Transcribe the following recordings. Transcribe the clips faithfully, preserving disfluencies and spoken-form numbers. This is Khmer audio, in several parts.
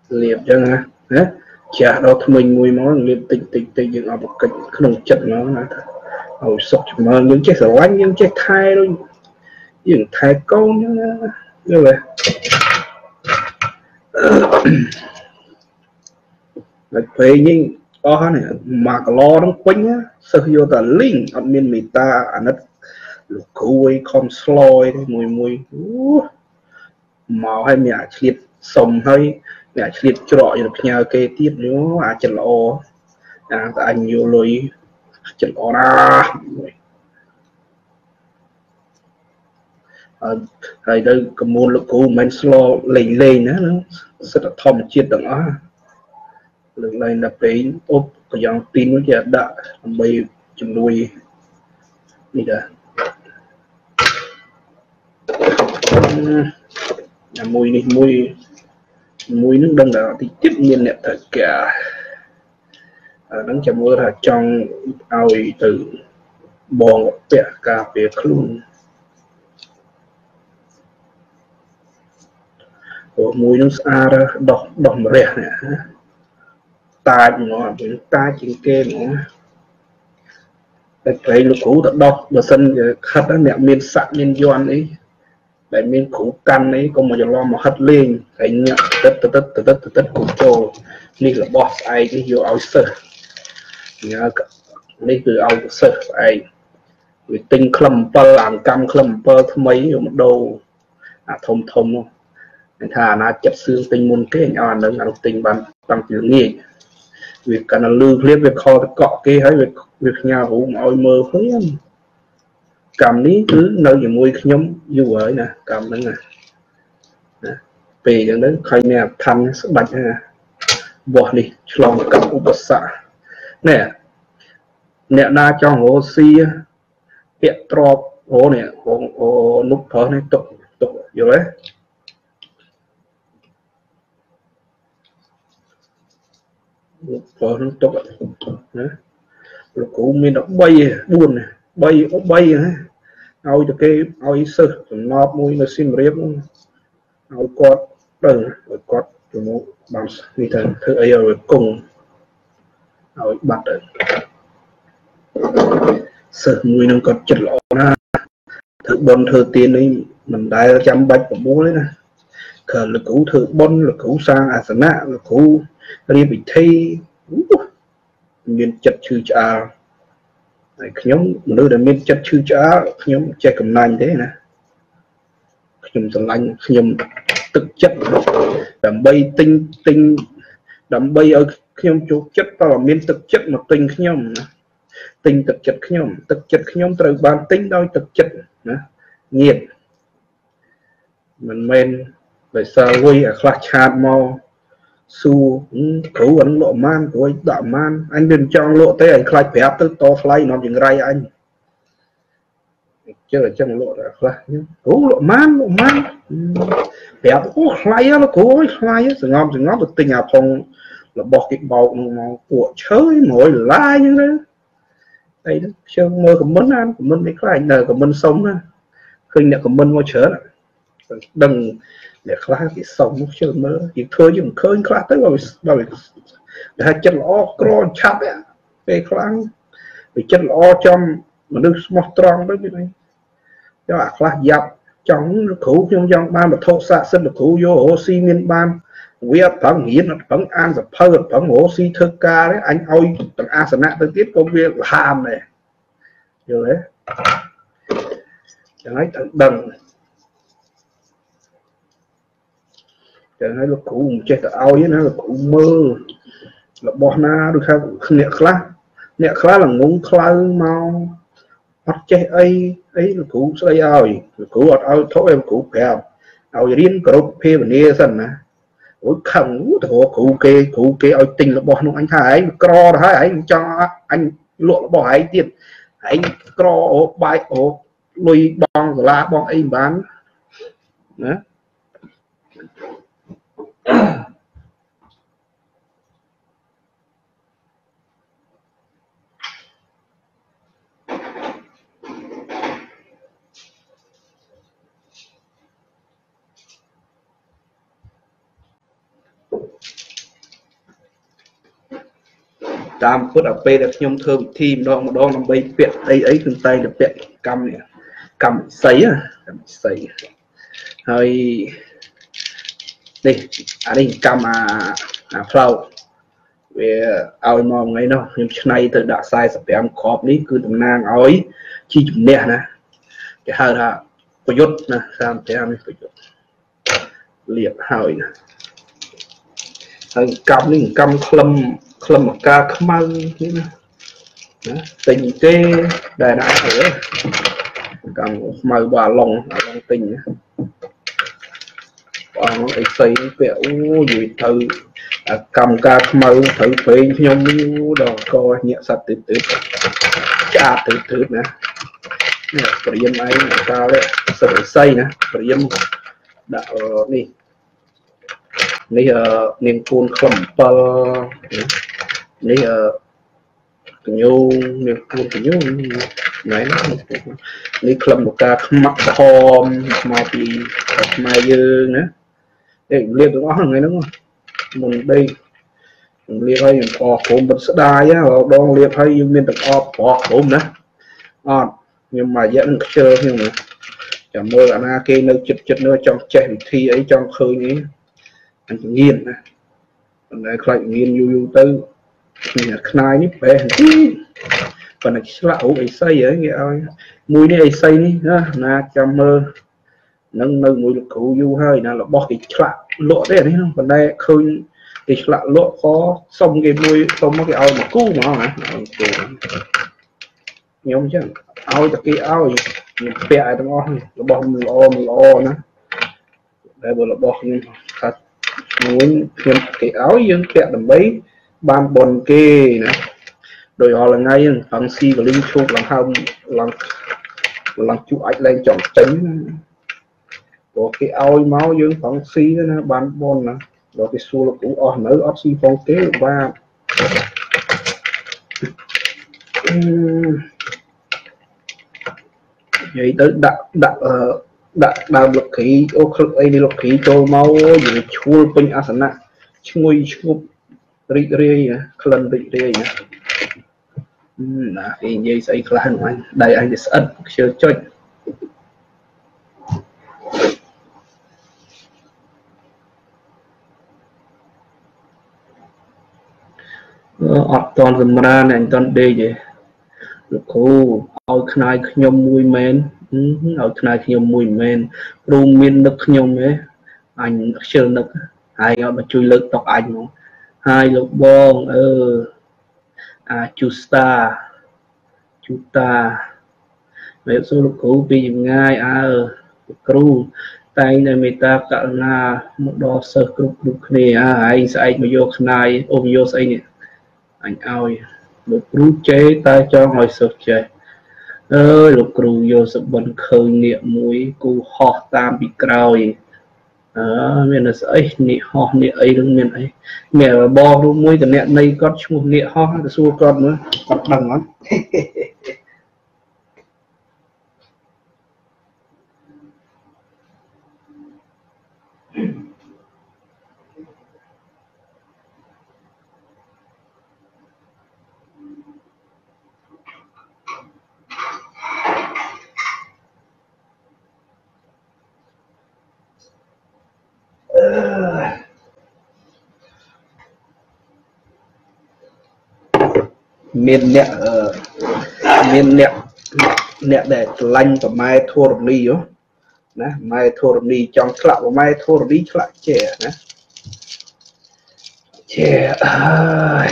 liệp chân hả hả chả đâu thì mình mùi món liệp tịch tịch tịch những ở một kịch không chất nó là hồi sốc mà những chiếc sầu anh những chiếc thai luôn những thai câu như như vậy là thuê nhưng có này mà có lo đóng quanh á sơ vô tà linh ở miền mì ta anh nó lục cùi con sloi mùi mùi màu hay mẹ chìt sông hay mẹ chìt trọ được nhà kê tiếp nếu à chân lo à anh nhiều lối chân lo ra hay đây có một lục cù mình slow lên lên nữa rất là thòm chết đó lần này là cái ốp cái dòng tin nó giờ đã bay chừng đuôi đi đã mùi này mùi mùi nước đằng nào thì tiếp nhiên đẹp thật cả nắng chạm mưa là trong ao từ bòn bẹ cà phê luôn của mùi nước xa ra đọc đọc rẻ nè tai nó tai trên kê nó cái lục cũ thật đọc mà sân khát đó mẹ miên sạn miên doan ấy đại miên cũ căn ấy có một lo mà hất lên cái nhựa tất tất tất tất tất tất của châuនេះរបស់ស្អែកនេះយកឲ្យសិស្សញ៉ានេះគឺឲ្យសិស្សស្អែកវាទិញក្លឹមអំពិលអាកម្មក្លឹមអំពិលថ្មីយកមកដូរអាធំធំនោះគេថាអាណាចិត្តសឿងទិញមុនគេឲ្យអានឹងអានោះទិញបានតាំងពីងាយវាកាន់តែលឺភ្លាមវាខលទៅកក់គេហើយវាវាផ្ញើរូបមកឲ្យមើលភ្លាមកម្មនេះគឺនៅជាមួយខ្ញុំយូរហើយណាកម្មហ្នឹងណាពេលអញ្ចឹងទៅឃើញមានឋានស្ដាច់ណាបោះនេះឆ្លងកាត់ឧបសគ្គនេះអ្នកណាចង់រកស៊ីពាក់ទ្របអូនេះអូនុកប្រើនេះទុកទុកយល់ទេនុកប្រើនឹងទុកណាលោកគ្រូមានតែ3 4 3 3ណាឲ្យតែគេឲ្យសិស្សសំណប់មួយនៅសៀមរាបឲ្យគាត់ដឹងឲ្យគាត់ទៅមកបាននេះទៅធ្វើអីឲ្យគង់ឲ្យបាត់ទៅសិស្សមួយនឹងគាត់ចិត្តល្អណាស់ធ្វើបន់ធ្វើទាននេះមិនដែលចាំបាច់ប្រមូលទេណាគ្រាន់លោកគ្រូធ្វើបន់លោកគ្រូសាងអាសនៈលោកគ្រូរៀបពិធីមានចិត្តឈឺឆ្អាលហើយខ្ញុំមនុស្សដែលមានចិត្តឈឺឆ្អាលខ្ញុំចេះកំណាញ់ទេណាខ្ញុំស្រឡាញ់ខ្ញុំទឹកចិត្តដើម្បីទិញទិញដើម្បីឲ្យខ្ញុំជោគចិត្តតើមានទឹកចិត្តមកទិញខ្ញុំណាទិញទឹកចិត្តខ្ញុំទឹកចិត្តខ្ញុំត្រូវបានទិញដោយទឹកចិត្តណាងៀតមិនមែនដោយសារលុយអាខ្លះឆាតមកសួរគ្រូអញលក់ម៉ានគ្រូដាក់ម៉ានអញមិនចង់លក់ទេអញខ្លាចប្រាប់ទៅតថ្លៃនាំចង្រៃអញជឿអញ្ចឹងលក់តែខ្លះគ្រូលក់ម៉ានលក់ម៉ានប្រាប់អូថ្លៃហ៎លោកគ្រូអើយថ្លៃសងំសងំទៅទិញអាផងរបស់គេបោកនោះមកពួកឈើមួយដុល្លារអញ្ចឹងទៅអីហ្នឹងខ្ញុំមើលខមមិនណាខមមិននេះខ្លះនៅខមមិនសុំណាឃើញអ្នកខមមិនមកច្រើនដឹងអ្នកខ្លះគេសុំមកជឿមើលគេធ្វើយើងមិនឃើញខ្លះទៅបើបើគេថាចិត្តល្អក្រឆាប់ពេលខ្លាំងវាចិត្តល្អចំមនុស្សស្មោះត្រង់ទៅវាយកអាខ្លះយ៉ាប់ចង់គ្រូខ្ញុំចង់បានវត្ថុស័ក្តិសិទ្ធិគ្រូយករកស៊ីមានបានវាប្រឹងរៀនអត់ប្រឹងអានសភៅអត់ប្រឹងរកស៊ីធ្វើការទេអញឲ្យទាំងអាសនៈទៅទៀតក៏វាហាមដែរយល់ទេចឹងហើយត្រូវដឹងចឹងហើយលោកគ្រូមិនចេះទៅឲ្យណាលោកគ្រូមើលរបស់ណាដូចថាអ្នកខ្លះអ្នកខ្លះល្ងងខ្លៅមកអត់ចេះអីអីលោកគ្រូស្ដីឲ្យលោកគ្រូអត់ឲ្យធុឲ្យលោកគ្រូប្រាប់ឲ្យរៀនគ្រប់ភាវនាសិនណាអូខឹងទៅគ្រូគេគ្រូគេឲ្យទិញរបស់នោះអញថាឯងក្រទៅហើយឯងចង់អញលក់របស់ឯងទៀតឯងក្រអូបាយអូលុយបងសាលាបងអីមិនបានណាតាមពុតអាពេលដែលខ្ញុំធ្វើវិធីម្ដងម្ដងដើម្បីពាក់អីអីគឺតែតែពាក់កម្មនេះកម្មស័យកម្មស័យហើយនេះអានេះកម្មអាអាផ្លោកវាឲ្យមកថ្ងៃនោះខ្ញុំឆ្នៃទៅដាក់ខ្សែសិបប្រាំគ្រាប់នេះគឺតំណាងឲ្យជីជំនះណាគេហៅថាប្រយុទ្ធណាសាមប្រាំនេះប្រយុទ្ធលាបហើយណាហើយកម្មនេះកម្មក្លឹមក្លឹមអាការខ្មៅនេះណាណាទិញទេដែលណាអើកម្មខ្មៅបើអាឡុងអាឡុងទិញណាបងអីផ្សេងពាក់អូយទៅកម្មការខ្មៅត្រូវពេងខ្ញុំដល់កញាក់សត្វទៅទៅចាទៅទៅណានេះព្រាមឯងកាលសិទ្ធិស័យណាព្រាមដាក់នេះនេះនាងគូនក្លំ7នេះកញូនាងគូនកញូណែនេះក្លំការខ្មាក់ក្រហមមកពីខ្មែរយើងណាអេលៀបទាំងអស់ថ្ងៃហ្នឹងមុនដីខ្ញុំលៀបឲ្យខ្ញុំអស់ព្រមបិទស្ដាយដងលៀបឲ្យយើងមានទាំងអស់ប្រោះព្រមណាអត់ខ្ញុំមករយៈនឹងខ្ជិលខ្ញុំចាំមើលអាណាគេនៅចិត្តចិត្តនៅចង់ចេះវិធីអីចង់ឃើញនេះអញញៀនណាប៉ុន្តែខ្លាចញៀនយូរយូរទៅខ្នាយនេះប្រេះប៉ុន្តែឆ្លាក់រូបអីស័យហ្នឹងគេឲ្យមួយនេះអីស័យនេះណាណាចាំមើលនឹងនៅមួយលោកគ្រូយូរហើយណារបស់គេឆ្លាក់លក់ទេនេះប៉ុន្តែឃើញគេឆ្លាក់លក់ក៏សុំគេមួយសុំមកគេឲ្យមកគូហ្មងណាខ្ញុំចឹងឲ្យតែគេឲ្យខ្ញុំពាក់ឲ្យទាំងអស់របស់មិនល្អមិនល្អណាដែលបើរបស់ខ្ញុំខាត់មួយខ្ញុំគេឲ្យយើងពាក់ដើម្បីបានបនគេណាដោយរាល់ថ្ងៃហ្នឹងហងស៊ីកលីងឈូកឡើងហើមឡើងឡើងជក់អាចឡើងចង់ចេញព្រោះគេឲ្យមកយើងហងស៊ីណាបានបនណាដល់គេសួរលោកគ្រូអស់នៅអត់ស៊ីផងទេបាទនិយាយទៅដាក់ដាក់ដាក់ដើមលុកគ្រីអូក្លឹកអីនេះលុកគ្រីចូលមកយើងឈួលពេញអាសនៈឈ្ងុយឈ្ងប់រីករាយណាក្លិនរីករាយណាណាគេនិយាយស្អីខ្លះហ្នឹងអញដៃអញទៅស្អិតខ្ជិលចុចអត់តន់សម្រានអញតន់ដេកទេលោកគ្រូឲ្យខ្នាយខ្ញុំមួយមែនឲ្យខ្នាយខ្ញុំមួយមែនគ្រូមាននឹកខ្ញុំទេអញខ្ជិលនឹកហើយឲ្យមកជួយលើកតុកអញមកហើយលោកបងអឺអាជូស្តាជូតាមេសួរលោកគ្រូពីចម្ងាយអើគ្រូតែងតែមេត្តាករុណាមកដល់សិស្សគ្រប់គ្រប់គ្នាអើឯងស្អែកមកយកខ្នាយអូមកយកស្អីនេះអញឲ្យលោកគ្រូចេតែចង់ឲ្យសិស្សចេះអើយលោកគ្រូយកសបិនឃើញនាគមួយគូហោះតាមពីក្រោយអើមានស្អីនាគហោះនាគអីនឹងមានអីមានបងរូបមួយតអ្នកនៃគាត់ឈ្មោះនាគហោះទៅសួរគាត់មើលគាត់ដឹងអត់មានអ្នកមានអ្នកអ្នកដែលឆ្លាញ់ប្រម៉ែធរណីណាម៉ែធរណីចង់ឆ្លាក់ប្រម៉ែធរណីឆ្លាក់ជែណាជែអើយ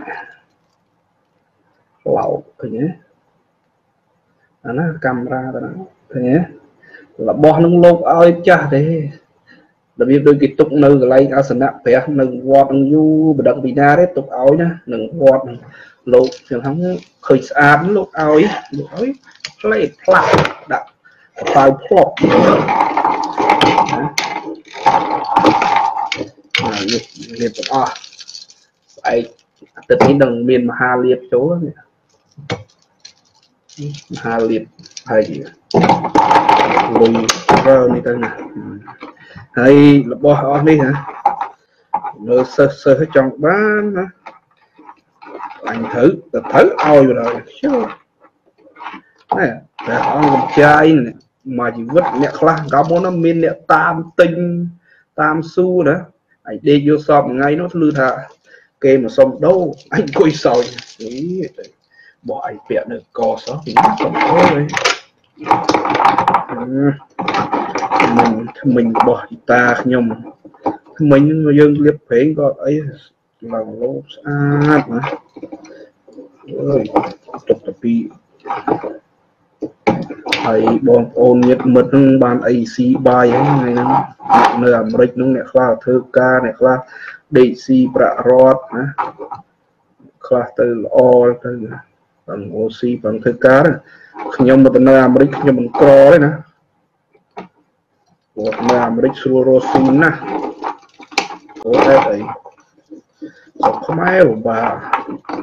ឡោឃើញទេអាណាកាមេរ៉ាទៅណាឃើញទេរបស់នឹងលោកឲ្យចាស់ទេរបៀបដូចគេទុកនៅកន្លែងអាសនៈព្រះនៅវត្តនឹងយូរបដិកពីណាទេទុកឲ្យណានឹងវត្តលោកចឹងហ្នឹងឃើញស្អាតលោកឲ្យលោកឲ្យផ្លេតផ្លាក់ដាក់កប៉ៅផ្លុកណានេះលៀបទាំងអស់ស្អែកអាទិត្យនេះនឹងមានមហាលៀបចូលនេះមហាលៀបហើយលុយរើនេះទៅណាហើយរបស់អស់នេះណា Mơ sơ sơ trong bán anh thử thử ôi rồi chứ nè để ông trai này mà chỉ vứt mẹ khla cả bốn năm miên mẹ tam tinh tam xu nữa anh đi vô shop ngay nó lư thà kê mà xong đâu anh coi soi bỏ anh bịa được co shop thì nó xong thôi mình mình bỏ ta nhom mình mà dân liệp phế có ấy lòng lỗ sát mà ơi tục tập bị thầy bọn ôn nhất mật ban a xê bài này nó nơi làm rich nó nè khla thơ ca nè khla đệ xì bạ rót nè khla từ o từ bằng oxy bằng thơ cá đó nhưng mà từ nơi làm rich nhưng mình co đấy nè một làm rich fluorosin nè của đây thầy không ai rồi bà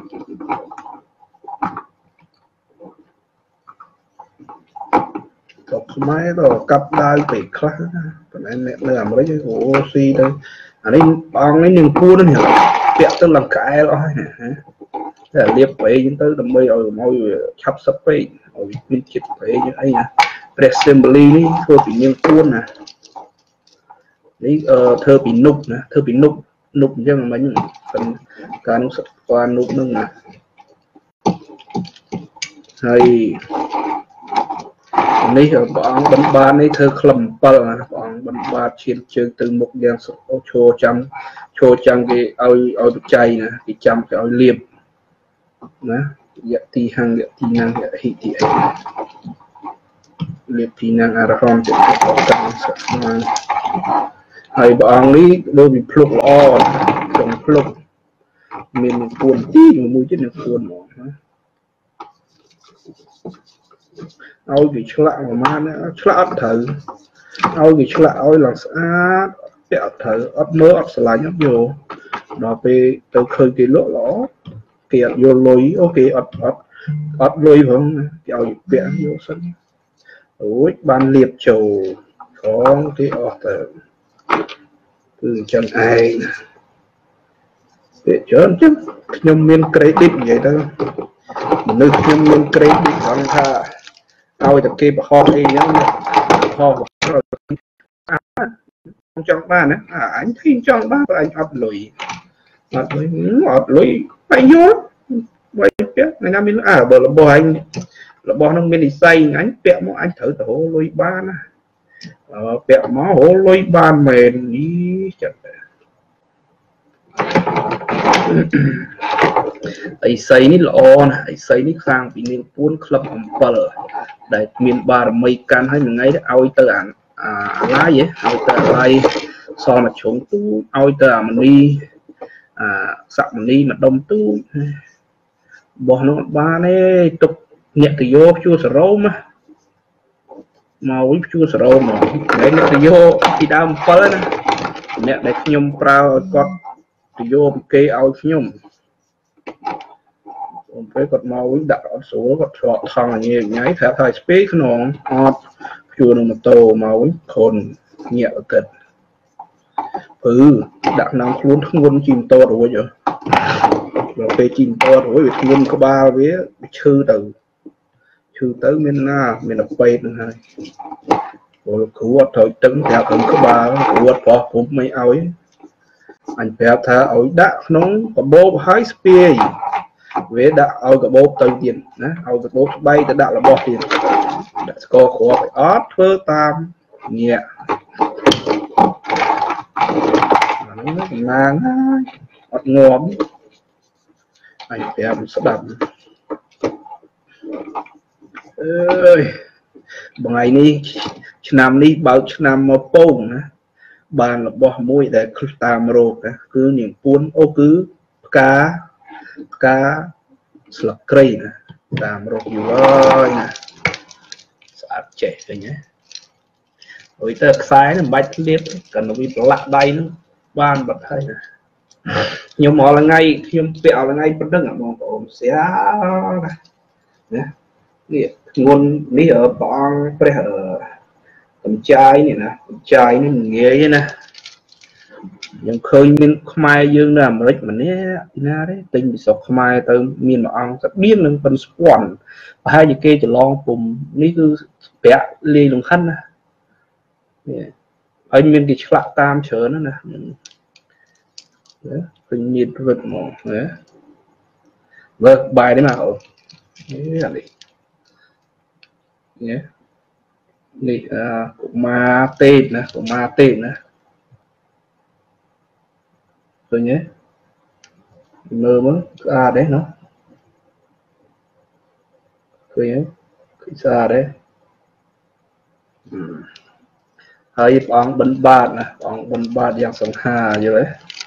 cọc máy rồi cặp đai bị khác còn em làm mấy cái của oxy đây anh ấy bằng cái niềm cua đó nhỉ tiện tức là cái đó là liệp về chúng tới đầm mây rồi môi chắp sắp về rồi viên chip về như ấy nè assembly đi thôi bị niềm cua nè đấy thơ bị nục nè thơ bị nục nục chứ mà mấy phần cá nó sắp qua nục nưng nè hay này ở bọn bắn ba này thơ khẩm bờ bọn bắn ba chiến trường từ một đèn chô chăm chô chăm cái ao ao chay nè cái chăm cái ao liệp nè dạ thì hàng dạ thì năng dạ hị thì ấy liệp thì năng à rom cho có tăng mà hay bọn này đôi bị plug on trong plug mình cuốn tí mũi chết được cuốn ôi bị chạ mà nó chạ thử ôi bị chạ ôi là sát bẹo thử ấp mớ ấp sờ nhấp vô đó về từ khơi cái lỗ lỗ kẹt vô lối ok ấp ấp ấp lối không kẹo bẹo vô sân ôi ban liệp trầu có cái ọt từ chân ai để chớn chứ nhưng miền credit vậy đó nước nhưng miền credit bằng tha ao tập kia họ thì nhá họ trong ba nữa à anh thấy trong ba anh ấp lùi ấp lùi ấp lùi anh nhớ vậy biết này nam mình à bờ là bò anh là bò nó mình đi xây anh bẹo mà anh thử tổ lùi ba nè bẹo máu hổ lùi ba mền đi chặt ấy xây ní lọ nè ấy xây ní sang bị miền cuốn club ẩm bờ để miền ba mây can hay mình ngay đó ao tơ ảnh à lá vậy ao tơ lai so mà chúng tu ao tơ mình đi à sạc mình đi mà đông tu bỏ nó ba này tục nhẹ từ vô chua sờ râu mà màu chua sờ râu mà để nhẹ từ vô thì đam phơi nè nhẹ để nhom prao có từ vô kê ao nhom với cột màu với đặt ở số cột trọt thằng như nháy theo thời space nó hot chua nó một tô màu với khôn nhẹ thật ừ đặt nằm luôn không quân chìm to rồi vậy rồi về chìm to rồi việc quân có ba vía chư từ chư tới miền na miền đông tây nữa hai rồi cứu thời trứng theo cũng có ba cứu phò cũng mấy ơi anh phải thả ơi đã nóng có bố high speed về đã ao cái bố tây tiền nè ao cái bố bay đã đạo là bỏ tiền đã có khó phải ót phơ tam nhẹ nó mang ót ngóm anh phải làm sắp đậm ơi bằng ngày ní năm ní bao năm một bông nè bàn là bỏ mũi để tam rô cứ những cuốn ô cứ cá cá sọc cây nè làm rột nhiều ơi nè sạch trẻ rồi nhé rồi tờ sai nó bạch liếp cần nó bị lạ đây nó ban bật hay nè nhưng mà là ngay khi bẹo là ngay bắt đứng ở mong ổn xé nè nguồn lý ở bọn phải ở tầm chai này nè tầm chai nó nghe như nè យើងឃើញមានខ្មែរយើងនៅអាមេរិកម្នាក់ពីណាទេទិញពីស្រុកខ្មែរទៅមានមួយអង្គស្បៀងនឹងប៉ុនស្ពាន់ប្រហែលជាគេច្រឡងពុំនេះគឺប្រាក់លាយលំខិនណាហើយមានគេឆ្លាក់តាមច្រើនណាឃើញមានរឹកមកណាមើលបាយនេះមកអូនេះអានេះនេះនេះអាកុមារទេពណាកុមារទេពណាឃើញទេមើលមើលស្អាតទេណោះឃើញទេឃើញស្អាតទេហើយព្រះអង្គបិណ្ឌបាតណាព្រះអង្គបិណ្ឌបាតយ៉ាងសង្ហាយល់ទេ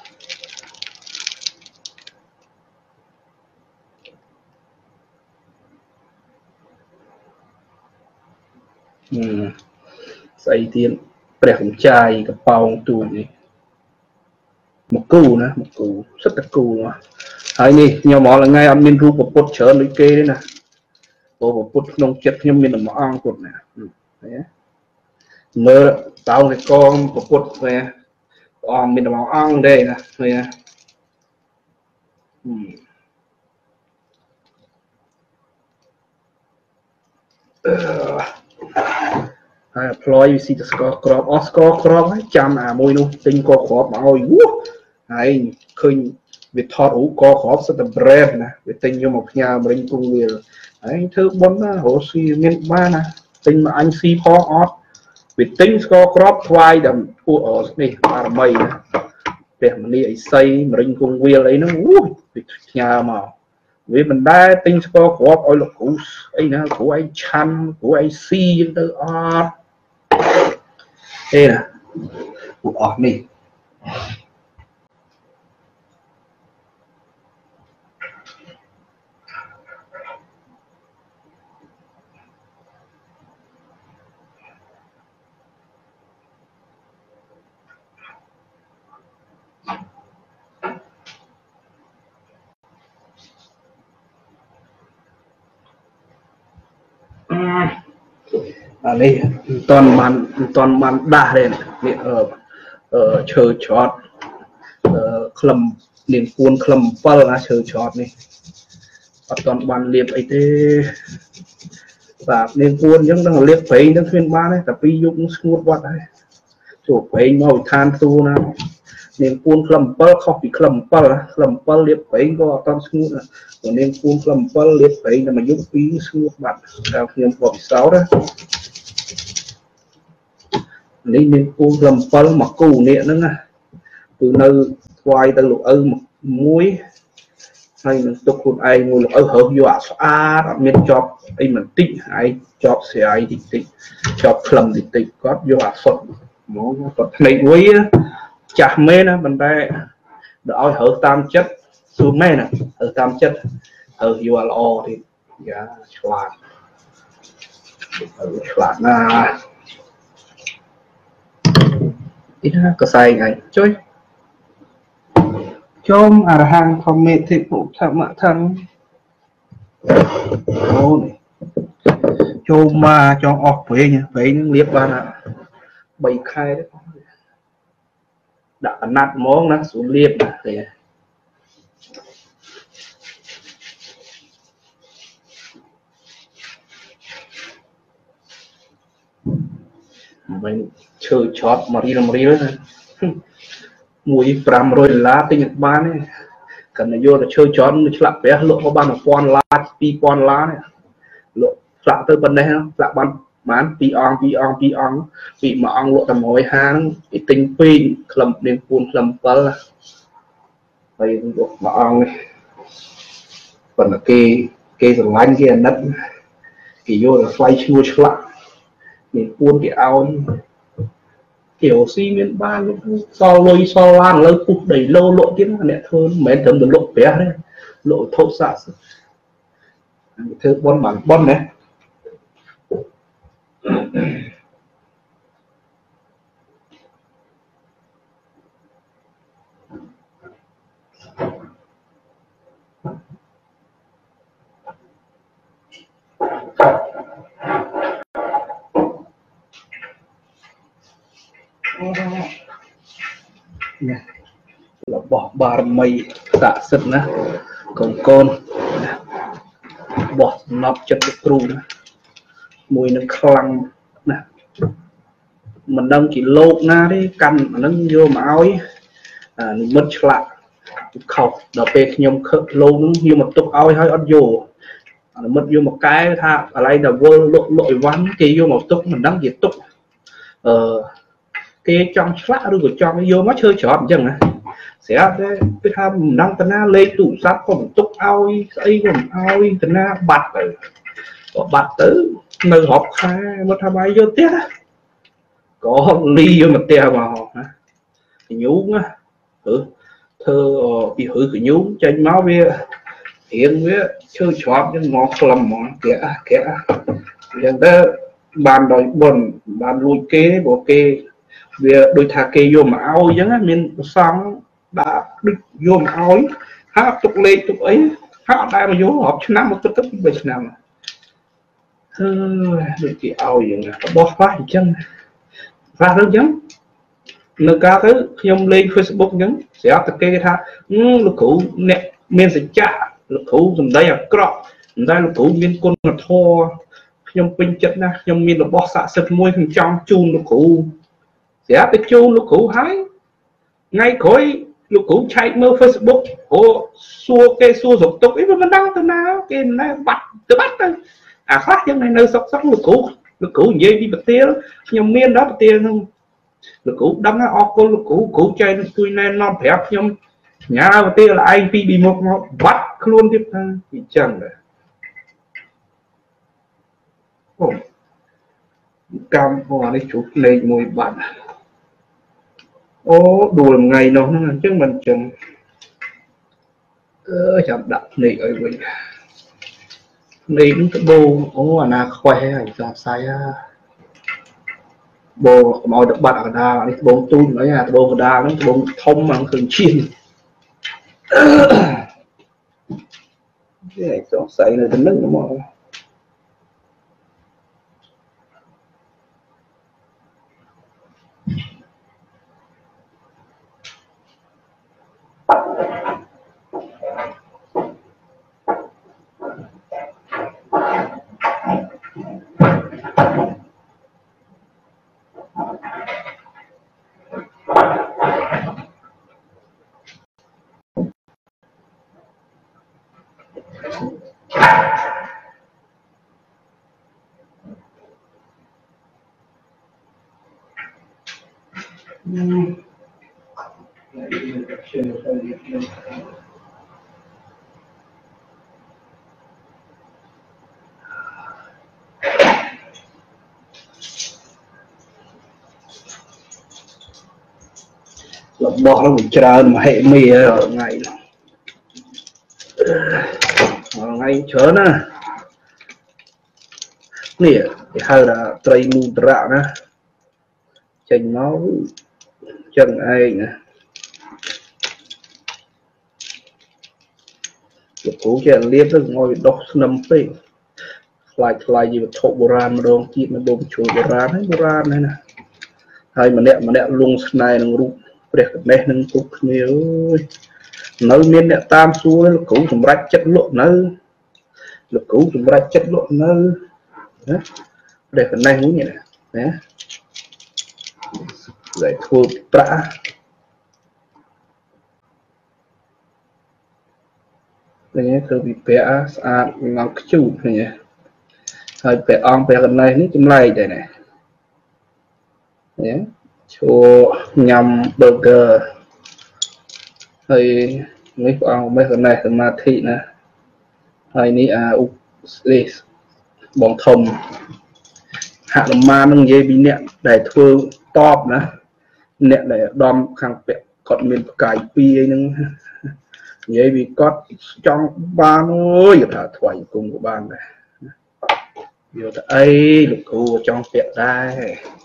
ស្អីទៀតព្រះកម្ចាយកប៉ោងទូចនេះមកគូណាមកគូសិតតគូមកហើយនេះខ្ញុំមកថ្ងៃអត់មានរូបពុទ្ធច្រើនដូចគេទេណាព្រោះពុទ្ធក្នុងចិត្តខ្ញុំមានតែមួយអង្គពុទ្ធណាមើលតោងកងពុទ្ធព្រះអង្គមានតែមួយអង្គទេណាឃើញណាហើយផ្លយវាស៊ីទៅស្ករក្របអស់ស្ករក្របហើយចាំអាមួយនោះទិញកក្របមកឲ្យវោះហើយឃើញវាថតរូបកក្របសិតតែ brand ណាវាទិញយកមកផ្ញើមរិញគង់វាហើយធ្វើបុណ្យណារស់ស៊ីមានបានណាទិញមកអញស៊ីផងអត់វាទិញស្ករក្របថ្វាយដល់ពួកនេះបារមីណាព្រះមនីអិសីមរិញគង់វាអីហ្នឹងអូវាផ្ញើមកវាមិនដែលទិញស្ករក្របឲ្យលោកគ្រូអីណាគ្រូឯងឆាន់គ្រូឯងស៊ីយើងទៅអត់ទេណាពួកអស់នេះអានេះមិនតាន់បានមិនតាន់បានដាស់ទេនេះអឺឈើច្រត់អឺក្លឹមនាងពួនក្លឹម7ណាឈើច្រត់នេះអត់តាន់បានលាបអីទេបាទនាងពួនអញ្ចឹងនឹងលាបប្រេងនឹងគ្មានបានទេតែពីរយប់ស្ងួតវត្តហើយជួបប្រេងមកវិធានទូណានាងពួនក្លឹម7ខុសពីក្លឹម7ក្លឹម7លាបប្រេងក៏អត់តាន់ស្ងួតដែរនាងពួនក្លឹម7លាបប្រេងតែមួយយប់ពីរស្ងួតបាត់តែខ្ញុំក៏ពិសោធន៍ណានេះនាងពួនក្លឹម7មកគូនេះហ្នឹងណាគឺនៅថ្វាយទៅលោកឪមួយហើយនឹងទុកខ្លួនឯងមួយលោកឪរើសយកអាស្អាតអត់មានជាប់អីមិនតិចឯងជាប់ស្រាយតិចតិចជាប់ក្លឹមតិចតិចគាត់យកអាសុតហ្មងគាត់ភ្នែកមួយចាស់មែនណាប៉ុន្តែដល់ឲ្យរើសតាមចិត្តសួរមែនណារើសតាមចិត្តរើសយកល្អទៀតយ៉ាឆ្លាតឆ្លាតណាស់ទីណាកសែងឯងជួយជុំអរហង្គធម្មេធិពុធម្មថੰអូនេះចូលមកចង់អស់ប្រេងប្រេងនឹងលាបបាន3ខែទេដាក់កណាត់ហ្មងណាស្រួលលាបណាទេមិនឈើឆត់មករៀលមករៀលណាមួយ500ដុល្លារទិញបានទេកាន់តែយកទៅឈើចន់ឆ្លាក់ព្រះលក់ក៏បាន1000ដុល្លារ2000ដុល្លារលក់ឆ្លាក់ទៅប៉ុណ្ណេះឆ្លាក់បានបាន2អង្គ2អង្គ2អង្គពីមួយអង្គលក់តែមួយហាងគេទិញពេកក្លឹមនាងពួនក្លឹម7ហើយលក់មួយអង្គនេះប៉ុន្តែគេគេស្រឡាញ់គេអាណិតគេយកទៅស្វ័យឈ្នួលឆ្លាក់នាងពួនគេឲ្យគេរស៊ីមានបានសល់លុយសល់ឡានឥឡូវពុះដីឡូលក់ទៀតអ្នកធ្វើមិនមែនត្រឹមតែលក់ប្រាស់ទេលក់ធុសាក់ធ្វើបន់បានបន់ណារបស់បារមីស័ក្តិសិទ្ធិណាកូនកូនរបស់សំណប់ចិត្តគ្រូណាមួយនឹងខ្លាំងណាមិនដឹងជាលោកណាទេកាន់អានឹងយកមកឲ្យនិមិត្តឆ្លាក់ខុសដល់ពេលខ្ញុំខឹកលោកនឹងយកមកទុកឲ្យហើយអត់យកនិមិត្តយកមកកែថាកន្លែងដែលវល់លក់លក់អីវ៉ាន់គេយកមកទុកមិនដឹងជាទុកអឺគេចង់ឆ្លាក់ឬក៏ចង់យកមកឈើច្រត់អញ្ចឹងណាស្រាប់តែគេថាមិនដឹងតាណាលេខទូរស័ព្ទក៏បន្ទុកឲ្យស្អីក៏មិនឲ្យតាណាបាត់ទៅក៏បាត់ទៅនៅរាប់ខែមកថាបាយយកផ្ទះក៏លីយកមកផ្ទះមកណាញូងណាធ្វើធ្វើពីហឺកញូងចេញមកវារៀងវាឈើច្រត់នឹងងក្លឹមហ្មងគេអាគេអាយ៉ាងទៅបានដោយបុណ្យបានលួចគេព្រោះគេវាដូចថាគេយកមកឲ្យអញ្ចឹងមានប្រសង់ដាក់ដូចយកមកឲ្យហើយទុកលេខទុកអីហើយអត់ដែរមកយករាប់ឆ្នាំមកទឹកទឹកពីបីឆ្នាំអឺដូចគេឲ្យអញ្ចឹងរបស់ខ្លះអញ្ចឹងខ្លះទៅអញ្ចឹងនៅកាលទៅខ្ញុំលេង Facebook អញ្ចឹងស្រាប់តែគេថាលោកគ្រូអ្នកមានសច្ចៈលោកគ្រូសំដីអាក្រក់មិនដែលលោកគ្រូមានគុណធម៌ខ្ញុំពេញចិត្តណាស់ខ្ញុំមានរបស់ស័ក្តិសិទ្ធិមួយខ្ញុំចង់ជូនលោកគ្រូស្រាប់តែជូនលោកគ្រូហើយថ្ងៃក្រោយលោកគ្រូឆែកមើល Facebook អូសួរគេសួរសុខទុក្ខអីវាមិនដឹងទៅណាគេមិនដែរបាត់ទៅបាត់ទៅអាខ្លះចឹងនៅសុខសុខលោកគ្រូលោកគ្រូនិយាយពីប្រទាលខ្ញុំមានដល់ប្រទាលនោះលោកគ្រូដឹងអរគុណលោកគ្រូគ្រូចែកជួយណែនាំប្រាប់ខ្ញុំញ៉ាប្រទាលឯងពីពីមុខមកបាត់ខ្លួនទៀតថាអញ្ចឹងដែរអូកម្មអូនេះជួបលេខមួយបាត់អូដួលថ្ងៃនោះហ្នឹងអញ្ចឹងមិនអញ្ចឹងអឺចាំដាក់ភ្នែកឲ្យវិញភ្នែកនឹងត្បូងអូអាណាខ្វេះហើយសង្ស័យហ่าបោមកទៅបាត់អាកដាលនេះត្បូងទូចអីអាត្បូងកដាលហ្នឹងត្បូងធំហ្នឹងឃើញឈាមនេះសង្ស័យនៅទៅនឹងមករបស់នោះវាច្រើនមហិមាថ្ងៃនោះថ្ងៃច្រើនណានេះគេហៅថាត្រីមូត្រៈណាចេញមកចឹងឯងណាលោកគ្រូចេះលៀបទៅងុយដោះស្នឹមពេកខ្លាចខ្លាចជាវត្ថុបុរាណម្ដងទៀតនៅបូមជួលបុរាណហ្នឹងបុរាណហ្នឹងណាហើយម្នាក់ម្នាក់លងស្នេហ៍នឹងរូបព្រះកណេសនឹងគ្រប់គ្នាអើយនៅមានអ្នកតាមសួរលោកគ្រូសម្រាប់ចិត្តលក់នៅលោកគ្រូសម្រាប់ចិត្តលក់នៅណាព្រះកណេសវិញណាណាតែធ្វើប្រាក់នេះគឺពីប្រាក់ស្អាតងំខ្ជូតឃើញទេហើយព្រះអង្គព្រះកណេសនេះចម្លែកដែរណាណាឈួរញ៉ាំ burger ហើយនេះព្រះអង្គព្រះកណេសសមាធិណាហើយនេះអាឧបនេះបងធំហនុមាននឹងនិយាយពីអ្នកដែលធ្វើតបណាអ្នកដែលឧត្តមខាងពាក់គាត់មានប្រកាយពីរអីហ្នឹងនិយាយពីគាត់ចង់បានអើយថាថ្វាយគុំក៏បានដែរយកទៅអីលោកគ្រូចង់ពាក់ដែរ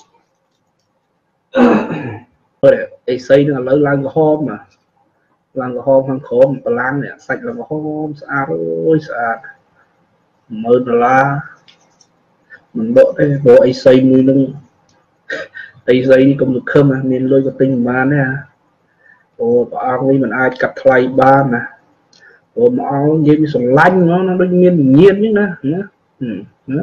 អើអីសីនឹងឥឡូវឡើងក្រហមណាឡើងក្រហមខាងក្រោមបលាំងនេះសាច់ឡើងក្រហមស្អាតអើយស្អាតម៉ឺនដុល្លារមិនដកទេព្រោះអីសីមួយនឹងអីសីនេះកុំទៅខឹមមានលុយក៏ទិញប្រហែលទេ ô bà ông ấy mình ai cặp thay ba nè ô mà ông như bị sòng lanh nó nó đương nhiên nhiên chứ nè nữa nữa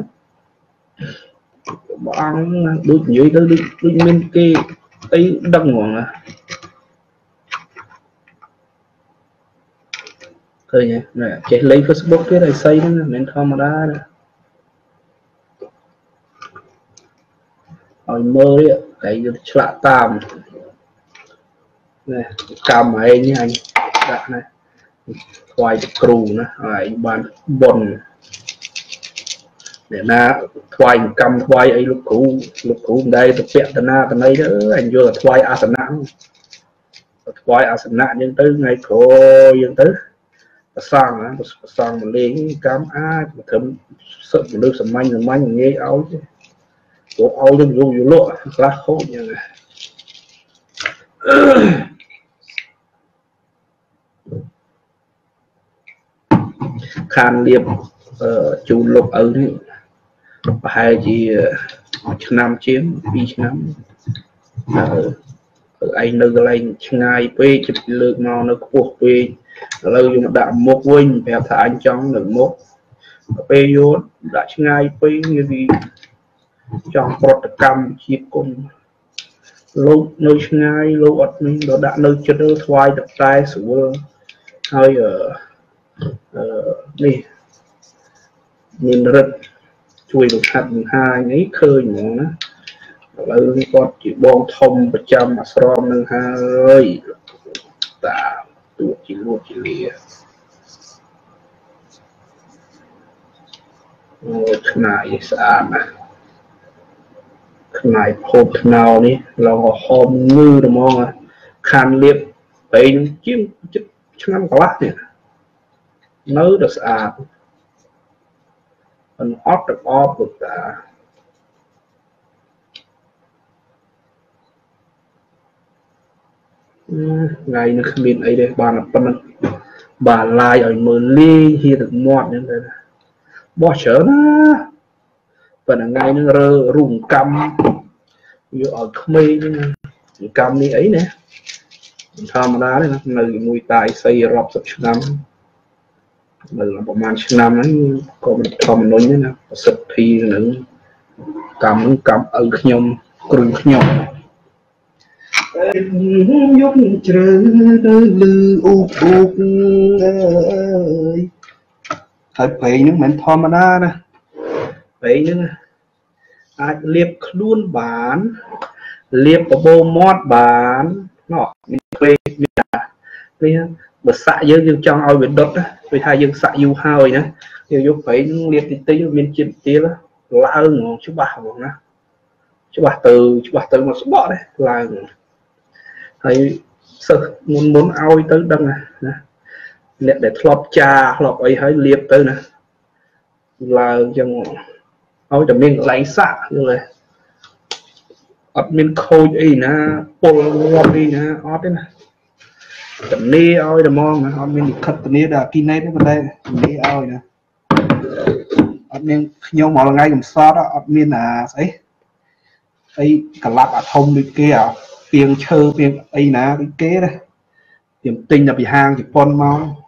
bà ông đôi dưới tới đôi nhiên cái ấy đâm nguồn à thôi nhỉ nè chạy lấy Facebook cái này xây nó nên không mà đá nè hồi mơ đấy cái lạ tam nè cam mà anh như anh đặt này khoai cừu nữa anh bán bồn để na khoai cam khoai ấy lúc cũ lúc cũ đây tập tiện tận na tận đây đó anh vô là khoai asana khoai asana nhưng tới ngày khổ nhưng tới sang á sang mình lên cam ai mà thấm sợ mình được sầm manh sầm manh nghe áo chứ bộ áo đừng dùng nhiều lụa lá khô như này khan liệp chủ lục ở đây hai gì năm chiếm đi năm ở anh nơi lên ngay về chụp lượng màu nó cuộc về lâu dùng đạm một vinh bèo thả anh trong được một về vô đã ngay về như gì trong bọt cam chiếc cùng lâu nơi ngay lâu ở mình nó đã nơi chân đôi thoai đập tay sửa hơi ở đi nhìn rất chui được hạt hai ấy khơi nữa lâu con chỉ bong thông một trăm mà srom nâng hai ta tụi chỉ luôn chỉ lìa này sao mà này hộp nào đi là hôm ngư được không khan liệp ấy chiếm chút năm có lát này nấu được à mình ót được ót được à ngày nó không biết ấy đây bà là bà lại ở mờ ly hi được mọt như thế bỏ chở nó và là ngày nó rơ rùng căm như ở Khmer căm đi ấy nè tham đá đấy nơi mùi tài xây rập sập năm làประมาณnăm ấy có một thầm nói như nào sập thì nữa cầm cầm ở nhom cùi nhom nhúc trời lư ục ục ơi thật vậy những mình thầm đá nè vậy nhưng ai liệp luôn bán liệp có bô mót bán nó về bây bữa xạ dương dương trong ao biển đất á vì hai dương xạ du hơi nữa nhiều giúp phải liệp tí tí miền trên tí đó là ơn chú bà bọn nó chú bà từ chú bà từ mà số bỏ đấy là thấy sợ muốn muốn ao tới đằng này nè để lọp trà lọp ấy hơi liệp tới nè là trong ôi tầm miền lãnh xạ rồi ở miền khôi ấy nè pol đi nè ở đây nè tầm ní ôi tầm mong ở miền khất tầm ní là kinh này đấy bên đây ní ôi nè ở miền nhau mà là ngay cầm so đó ở miền là ấy ấy cả lạp ở thông bên kia à tiền chơi tiền ấy nè cái kế đây điểm tinh là bị hang thì pon mau